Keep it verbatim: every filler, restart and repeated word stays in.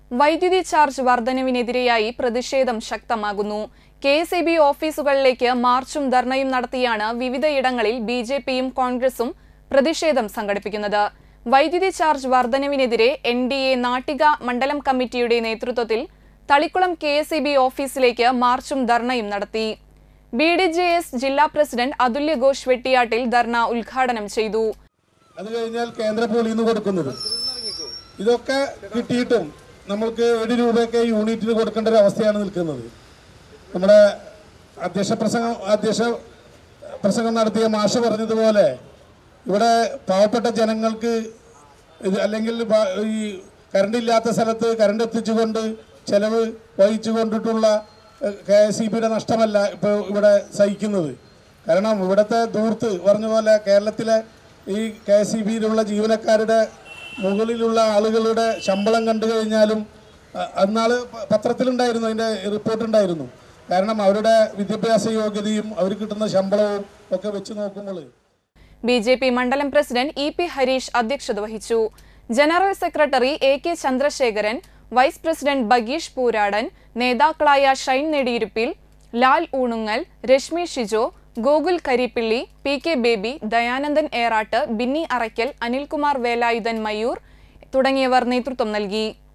വൈദ്യുതി ചാർജ് വർധനവിനെതിരെയായി പ്രതിഷേധം ശക്തമാകുന്നു. കെ എസ് ഇ ബി ഓഫീസുകളിലേക്ക് മാർച്ചും ധർണയും നടത്തിയാണ് വിവിധയിടങ്ങളിൽ ബി ജെ പിയും കോൺഗ്രസും പ്രതിഷേധം സംഘടിപ്പിക്കുന്നത്. വൈദ്യുതി ചാർജ് വർധനവിനെതിരെ എൻ ഡി എ നാട്ടിക മണ്ഡലം കമ്മിറ്റിയുടെ നേതൃത്വത്തിൽ Thalikulam K S E B ഓഫീസിലേക്ക് മാർച്ചും ധർണയും നടത്തി. ബി ഡി ജെ എസ് ജില്ലാ പ്രസിഡന്റ് അതുല്യ ഘോഷ് വെട്ടിയാട്ടിൽ ധർണ ഉദ്ഘാടനം ചെയ്തു. അത് കഴിഞ്ഞാൽ കേന്ദ്ര പോളിൽ നിന്ന് കൊടുക്കുന്നത് ഇതൊക്കെ കിട്ടിയിട്ടും നമ്മൾക്ക് ഒരു രൂപയൊക്കെ യൂണിറ്റിന് കൊടുക്കേണ്ട ഒരു അവസ്ഥയാണ് നിൽക്കുന്നത്. നമ്മുടെ അധ്യക്ഷ പ്രസംഗം അധ്യക്ഷ പ്രസംഗം നടത്തിയ മാഷ് പറഞ്ഞതുപോലെ ഇവിടെ പാവപ്പെട്ട ജനങ്ങൾക്ക് ഇത് അല്ലെങ്കിൽ ഈ കറണ്ട് ഇല്ലാത്ത സ്ഥലത്ത് കറണ്ട് എത്തിച്ചുകൊണ്ട് ചെലവ് വഹിച്ചു കൊണ്ടിട്ടുള്ള കെ എസ് ഇ ബിയുടെ നഷ്ടമല്ല ഇപ്പോൾ ഇവിടെ സഹിക്കുന്നത്. കാരണം ഇവിടുത്തെ ദൂർത്ത് പറഞ്ഞ പോലെ കേരളത്തിലെ ഈ കെ എസ് ഇ ബിയിലുള്ള ജീവനക്കാരുടെ മുകളിലുള്ള ആളുകളുടെ ശമ്പളം കണ്ടു കഴിഞ്ഞാലും അന്നാൾ പത്രത്തിലുണ്ടായിരുന്നു, അതിൻ്റെ റിപ്പോർട്ടുണ്ടായിരുന്നു. കാരണം അവരുടെ വിദ്യാഭ്യാസ യോഗ്യതയും അവർ കിട്ടുന്ന ശമ്പളവും ഒക്കെ വെച്ച് നോക്കുമ്പോൾ. ബി ജെ പി മണ്ഡലം പ്രസിഡന്റ് ഇ പി ഹരീഷ് അധ്യക്ഷത വഹിച്ചു. General secretary A K Chandrasekharan, vice president Bageesh Pooradan, നേതാക്കളായ ഷൈൻ നെടിയിരുപ്പിൽ, ലാൽ ഊണുങ്ങൽ, രശ്മി ഷിജോ, ഗോകുൽ കരിപ്പിള്ളി, പി കെ ബേബി, ദയാനന്ദൻ ഏറാട്ട്, ബിന്നി അറയ്ക്കൽ, അനിൽകുമാർ വേലായുധൻ മയൂർ തുടങ്ങിയവർ നേതൃത്വം നൽകി.